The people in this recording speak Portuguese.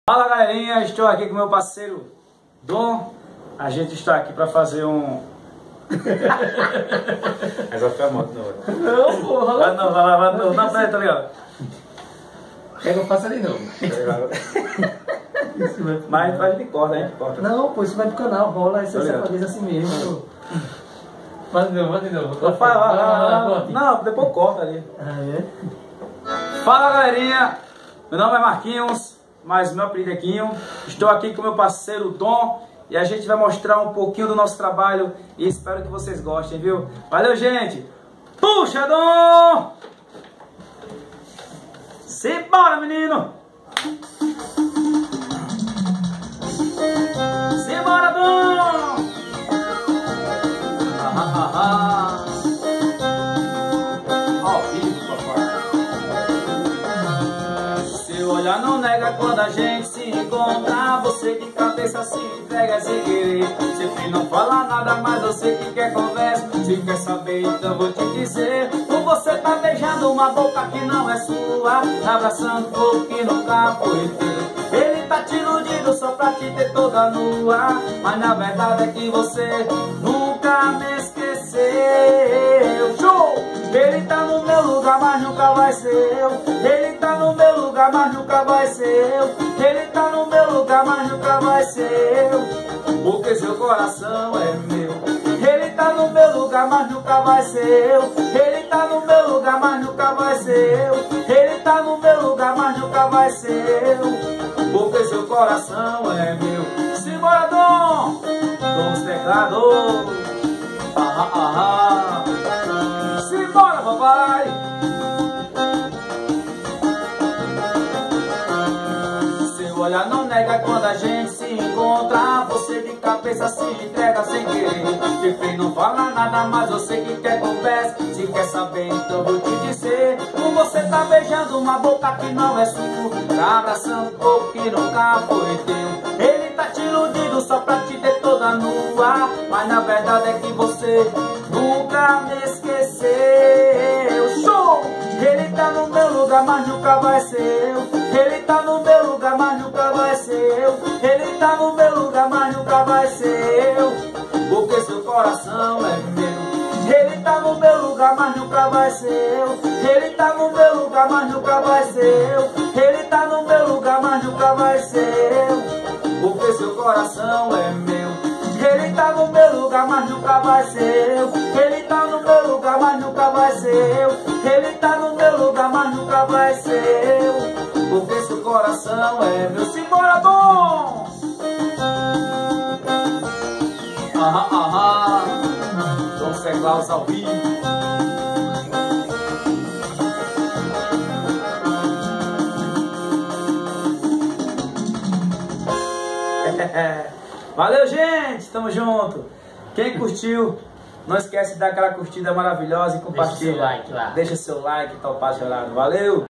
Fala galerinha, estou aqui com meu parceiro Dom. A gente está aqui para fazer um... Mas vai ficar morto, não. Não, porra. Vai não, na frente, tá ligado? Quer que eu faça de novo? Mas a gente faz de corda, a gente corta. Não, pô, isso vai pro canal, rola, isso Tá é fazer assim mesmo. Vai de novo, vai de novo. Não, depois corta ali. Ah, é? Fala galerinha, meu nome é Marquinhos, mas meu apelido é Quinho. Estou aqui com meu parceiro Dom e a gente vai mostrar um pouquinho do nosso trabalho e espero que vocês gostem, viu? Valeu, gente! Puxa, Dom! Simbora, menino! Simbora, Dom! Ao vivo, papai. Seu olhar não nega quando a gente se encontra. Você de cabeça se entrega sem querer. Sempre não fala nada, mas eu sei que quer conversa. Se quer saber, então vou te dizer. Ou você tá beijando uma boca que não é sua, abraçando um corpo que nunca foi teu. Ele tá te iludindo só pra te ter toda nua, mas na verdade é que você nunca me esqueceu. Show! Ele tá no meu lugar, mas nunca vai ser eu. Ele tá no meu lugar, mas nunca vai ser eu. Ele tá no meu lugar, mas nunca vai ser eu. Porque seu coração é meu. Ele tá no meu lugar, mas nunca vai ser eu. Ele tá no meu lugar, mas nunca vai ser eu. Ele tá no meu lugar, mas nunca vai ser eu. Porque seu coração é meu. Simbora, Dom! Dom os teclados. Simbora, papai! Seu olhar não nega quando a gente se encontra. Você de cabeça se entrega sem querer. Sempre não fala nada, mas eu sei que quer conversa. Se quer saber, então vou te dizer. Como você tá beijando uma boca que não é sua, tá abraçando um corpo que nunca foi teu. Ele tá te iludindo só pra te ter toda nua, mas na verdade é que você nunca me esqueceu. Show! Ele tá no meu lugar, mas nunca vai ser eu. Ele tá no meu lugar, mas nunca vai ser eu. Ele tá no meu lugar, mas nunca vai ser eu. Porque seu coração é meu. Ele tá no meu lugar, mas nunca vai ser eu. Ele tá no meu lugar, mas nunca vai ser eu. Ele tá no meu lugar, mas nunca vai ser eu. Porque seu coração é meu. Ele tá no meu lugar, mas nunca vai ser eu. Ele tá no meu lugar, mas nunca vai ser eu. Ele tá no meu lugar, mas nunca vai ser eu. Porque seu coração é meu. Simbora, Dom! Dom Seglaus ao vivo. Valeu, gente! Tamo junto! Quem curtiu, não esquece de dar aquela curtida maravilhosa e compartilha. Deixa seu like lá. Deixa seu like, tá apaixonado. Valeu!